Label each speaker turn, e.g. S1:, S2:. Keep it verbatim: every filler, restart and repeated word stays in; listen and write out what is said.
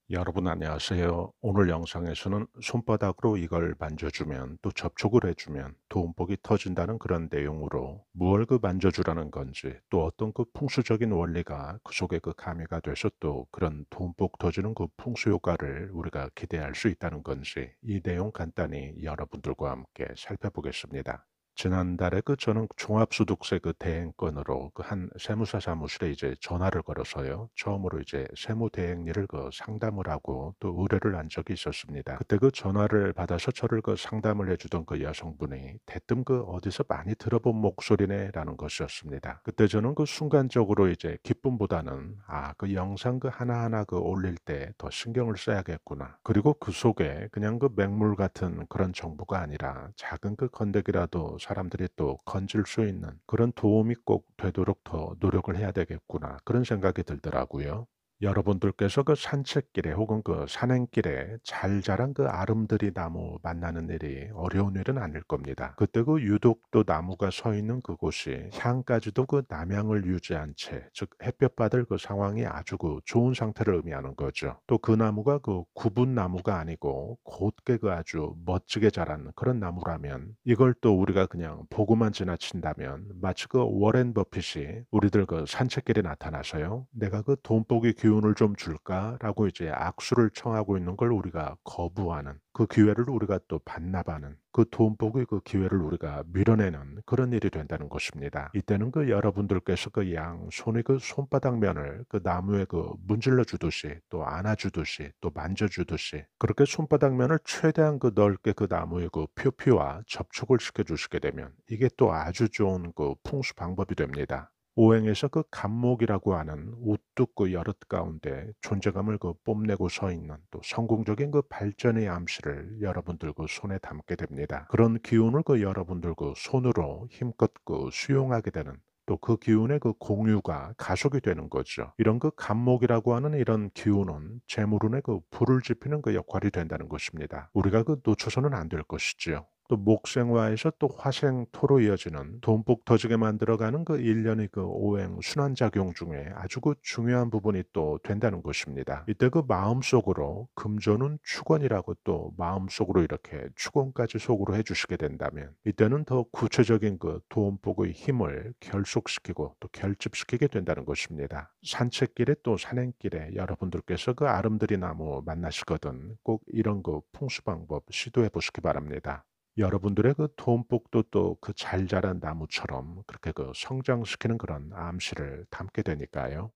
S1: 여러분 안녕하세요. 오늘 영상에서는 손바닥으로 이걸 만져주면 또 접촉을 해주면 도움복이 터진다는 그런 내용으로 무얼 그 만져주라는 건지 또 어떤 그 풍수적인 원리가 그 속에 그 가미가 돼서 또 그런 도움복 터지는 그 풍수 효과를 우리가 기대할 수 있다는 건지 이 내용 간단히 여러분들과 함께 살펴보겠습니다. 지난달에 그 저는 종합소득세 그 대행건으로 그 한 세무사 사무실에 이제 전화를 걸어서요. 처음으로 이제 세무 대행 일을 그 상담을 하고 또 의뢰를 한 적이 있었습니다. 그때 그 전화를 받아서 저를 그 상담을 해주던 그 여성분이 대뜸 그 어디서 많이 들어본 목소리네라는 것이었습니다. 그때 저는 그 순간적으로 이제 기쁨보다는 아, 그 영상 그 하나하나 그 올릴 때 더 신경을 써야겠구나. 그리고 그 속에 그냥 그 맹물 같은 그런 정보가 아니라 작은 그 건더기라도 사람들이 또 건질 수 있는 그런 도움이 꼭 되도록 더 노력을 해야 되겠구나. 그런 생각이 들더라고요. 여러분들께서 그 산책길에 혹은 그 산행길에 잘 자란 그 아름드리 나무 만나는 일이 어려운 일은 아닐 겁니다. 그때 그 유독 또 나무가 서 있는 그곳이 향까지도 그 남향을 유지한 채, 즉 햇볕 받을 그 상황이 아주 그 좋은 상태를 의미하는 거죠. 또 그 나무가 그 굽은 나무가 아니고 곧게 그 아주 멋지게 자란 그런 나무라면 이걸 또 우리가 그냥 보고만 지나친다면 마치 그 워렌 버핏이 우리들 그 산책길에 나타나서요. 내가 그 돈복의 기운을 좀 줄까라고 이제 악수를 청하고 있는 걸 우리가 거부하는 그 기회를 우리가 또 반납하는 그 돈복의 그 기회를 우리가 밀어내는 그런 일이 된다는 것입니다. 이때는 그 여러분들께서 그 양 손의 그 손바닥 면을 그 나무에 그 문질러 주듯이 또 안아주듯이 또 만져주듯이 그렇게 손바닥 면을 최대한 그 넓게 그 나무의 그 표피와 접촉을 시켜 주시게 되면 이게 또 아주 좋은 그 풍수 방법이 됩니다. 오행에서 그 간목이라고 하는 우뚝 그 여럿 가운데 존재감을 그 뽐내고 서 있는 또 성공적인 그 발전의 암시를 여러분들 그 손에 담게 됩니다. 그런 기운을 그 여러분들 그 손으로 힘껏 그 수용하게 되는 또 그 기운의 그 공유가 가속이 되는 거죠. 이런 그 간목이라고 하는 이런 기운은 재물운에 그 불을 지피는 그 역할이 된다는 것입니다. 우리가 그 놓쳐서는 안 될 것이지요. 또 목생화에서 또 화생토로 이어지는 돈복 터지게 만들어가는 그 일련의 그 오행 순환작용 중에 아주 그 중요한 부분이 또 된다는 것입니다. 이때 그 마음속으로 금전운 축원이라고 또 마음속으로 이렇게 축원까지 속으로 해주시게 된다면 이때는 더 구체적인 그 돈복의 힘을 결속시키고 또 결집시키게 된다는 것입니다. 산책길에 또 산행길에 여러분들께서 그 아름드리 나무 만나시거든 꼭 이런 그 풍수 방법 시도해 보시기 바랍니다. 여러분들의 그 돈복도 또 그 잘 자란 나무처럼 그렇게 그 성장시키는 그런 암시를 담게 되니까요.